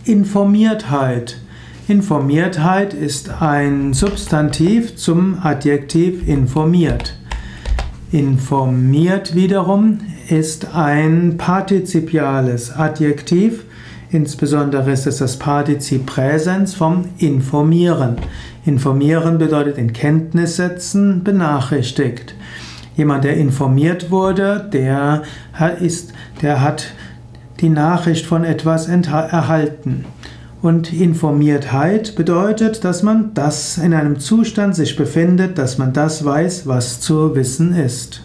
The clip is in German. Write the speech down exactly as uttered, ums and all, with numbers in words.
Informiertheit. Informiertheit ist ein Substantiv zum Adjektiv informiert. Informiert wiederum ist ein partizipiales Adjektiv, insbesondere ist es das Partizip Präsens vom informieren. Informieren bedeutet in Kenntnis setzen, benachrichtigt. Jemand, der informiert wurde, der ist, der hat die Nachricht von etwas erhalten. Und Informiertheit bedeutet, dass man das in einem Zustand sich befindet, dass man das weiß, was zu wissen ist.